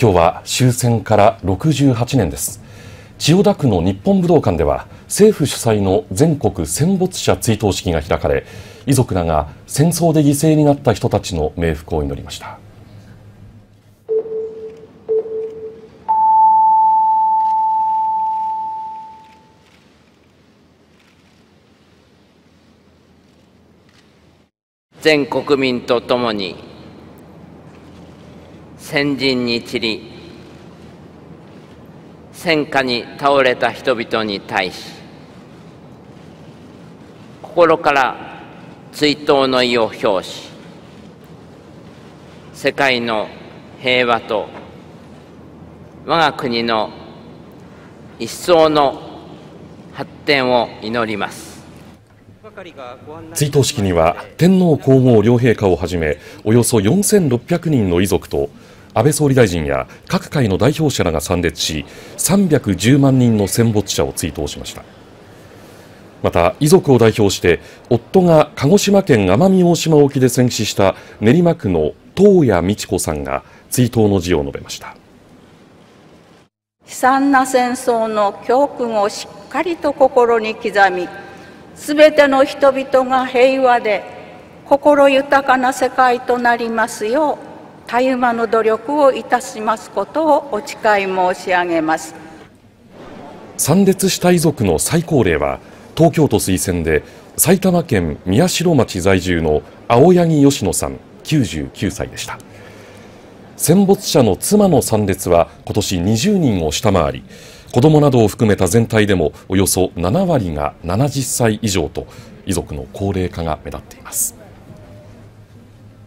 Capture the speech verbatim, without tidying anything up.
今日は終戦からろくじゅうはちねんです。千代田区の日本武道館では政府主催の全国戦没者追悼式が開かれ、遺族らが戦争で犠牲になった人たちの冥福を祈りました。 全国民とともに先人に散り、戦火に倒れた人々に対し、心から追悼の意を表し、世界の平和と我が国の一層の発展を祈ります。 追悼式には天皇皇后両陛下をはじめおよそよんせんろっぴゃくにんの遺族と安倍総理大臣や各界の代表者らが参列し、さんびゃくじゅうまんにんの戦没者を追悼しました。また遺族を代表して夫が鹿児島県奄美大島沖で戦死した練馬区の東谷美智子さんが追悼の辞を述べました。 悲惨な戦争の教訓をしっかりと心に刻み、すべての人々が平和で心豊かな世界となりますよう、たゆまぬ努力をいたしますことをお誓い申し上げます。 参列した遺族の最高齢は東京都推薦で埼玉県宮代町在住の青柳吉野さんきゅうじゅうきゅうさいでした。戦没者の妻の参列は今年にじゅうにんを下回り、子どもなどを含めた全体でもおよそななわりがななじゅっさい以上と遺族の高齢化が目立っています。